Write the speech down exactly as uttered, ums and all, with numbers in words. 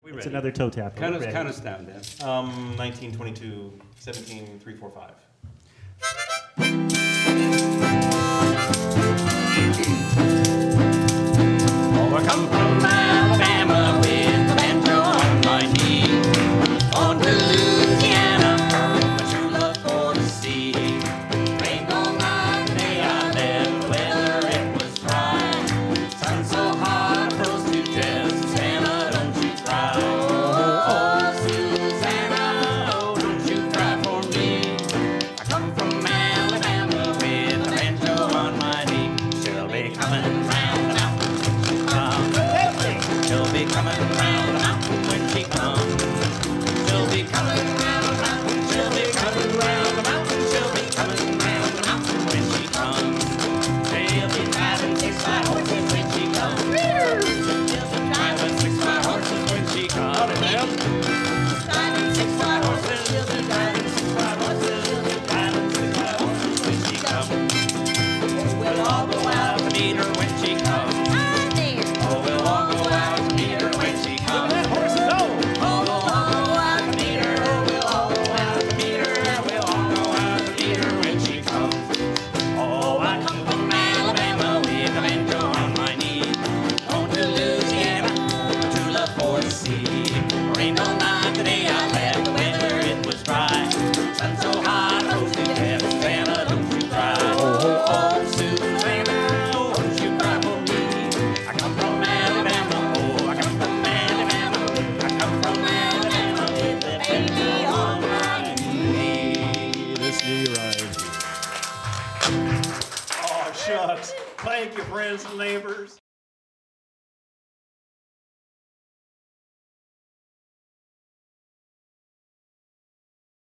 We It's ready. another toe tap. Count us, count us down, Dan. Um, nineteen, twenty-two, seventeen, three, four, five. Oh, I come from Alabama with the banjo on my knee. On to Louisiana, my true love for the sea. Rained all night the day I left, the weather it was dry. Sun so hot, I froze to death. Susanna, don't you cry. Oh, Susanna, oh, don't you cry for me. I come from Alabama with the banjo on my knee. She'll be coming round the mountain. She'll be coming round the mountain when she comes. She'll be coming round the mountain. She'll be coming round the mountain. She'll be coming round the mountain when she comes. She'll be driving six by horses when she comes. She'll be driving six by horses when she comes. Driving six by horses. She'll be driving six by horses. She'll be driving six by horses when she comes. Oh, we'll all go out to meet her when she comes. Oh, we'll all go out to meet her when she comes. Oh, we'll all go out to meet her. Oh, we'll all go out to meet her. And we'll all go out to meet her when she comes. Oh, I come from Alabama with a banjo on my knee. On to Louisiana, my true love for the sea. Rained all night the day I left, the weather it was dry. Sun so hot, rose to death. Susanna, don't you cry. Oh, oh, Susanna, oh, don't you cry for me. I come from Alabama, oh, I come from Alabama. I come from Alabama with the baby on my knee. This knee ride. Oh, shucks. Thank you, friends and neighbors.